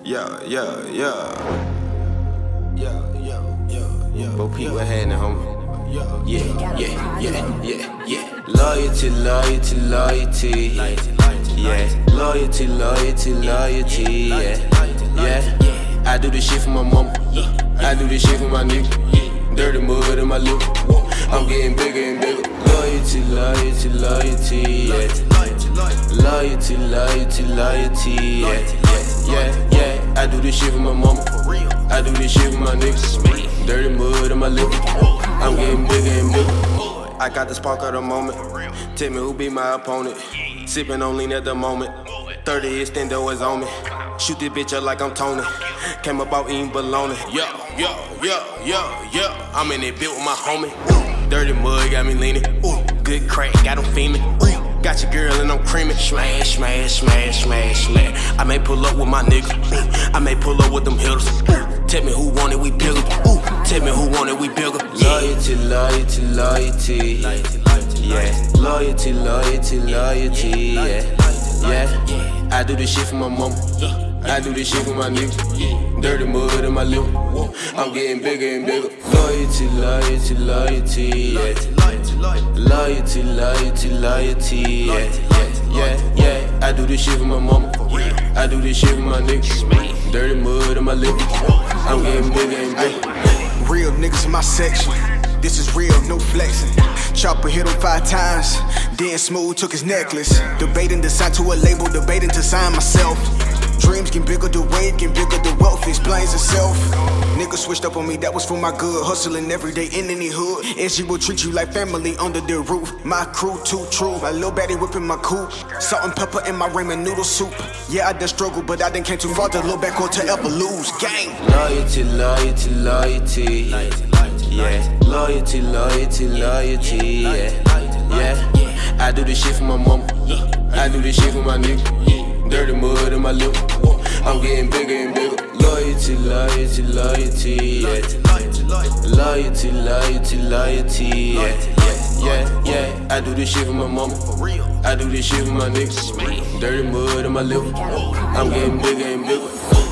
Yeah, yeah, yeah. Bo Peep, what happening, homie? Yeah. Loyalty. Yeah. Loyalty. Yeah. I do this shit for my mama. I do this shit for my nigga. Dirty mud in my lip. I'm getting bigger and bigger. Loyalty. Yeah. Loyalty. Yeah. I do this shit for my mama. I do this shit for my niggas. Dirty mud in my lip. I'm getting bigger and bigger. I got the spark of the moment. Tell me who be my opponent. Sipping on lean at the moment. 30 extendo is on me. Shoot this bitch up like I'm Tony. Came up out eating bologna. Yeah. I'm in it built with my homie. Dirty mud got me leaning. Good crack got him fiending. Got your girl and I'm creaming. Smash. I may pull up with my nigga. I may pull up with them hitters. Tell me who want it, we bigger. Tell me who want it, we bigger. Loyalty. Yeah. Loyalty. Yeah. I do this shit for my mama. I do this shit for my nigga. Dirty mud in my lip. I'm getting bigger and bigger. Loyalty. Yeah. Loyalty. Yeah. I do this shit for my mama. I do this shit for my nigga. Dirty mud in my lip. I'm getting bigger and bigger. Real niggas in my section. This is real, no flexing. Chopper hit him 5 times. Then Smooth took his necklace. Debating to sign to a label, debating to sign myself. Dreams get bigger, the weight get bigger, the wealth explains itself. Niggas switched up on me, that was for my good. Hustling every day in any hood. And she will treat you like family under the roof. My crew too true. My little baddie whipping my coupe. Salt and pepper in my ramen noodle soup. Yeah, I done struggled, but I done came too far to look back or to ever lose. Gang. Loyalty. Yeah. Loyalty. Yeah. I do this shit for my mama. I do this shit for my nigga. Dirty mud in my lip. I'm getting bigger and bigger. Loyalty. Yeah. Loyalty. Yeah. I do this shit for my mama. I do this shit for my niggas. Dirty mud in my lip. I'm getting bigger and bigger.